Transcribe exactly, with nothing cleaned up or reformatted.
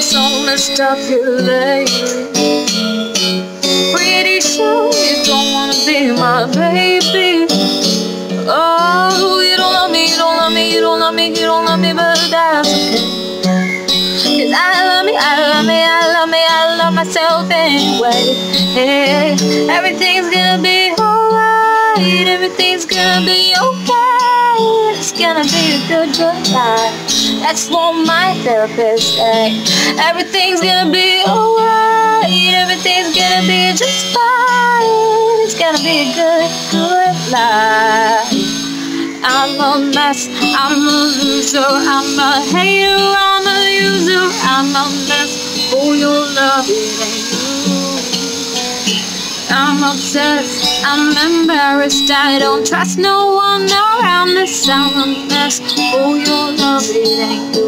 so messed up here lately. Pretty sure you don't wanna be my baby. Oh, you don't love me, you don't love me, you don't love me, you don't love me, but that's okay. Cause I love me, I love me, I love me, I love myself anyway. Hey, everything's gonna be alright, everything's gonna be okay. It's gonna be a good, good life. That's what my therapist said. Everything's gonna be alright, everything's gonna be just fine. It's gonna be a good, good life. I'm a mess, I'm a loser, I'm a hater, I'm a user, I'm a mess for your love, it ain't you. I'm obsessed, I'm embarrassed, I don't trust no one around this. I'm a mess for your love, it ain't you.